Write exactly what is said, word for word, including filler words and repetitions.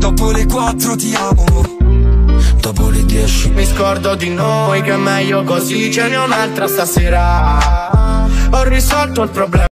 Dopo le quattro ti amo, dopo le dieci mi scordo di noi, che è meglio così. Ce n'è un'altra stasera, ho risolto il problema.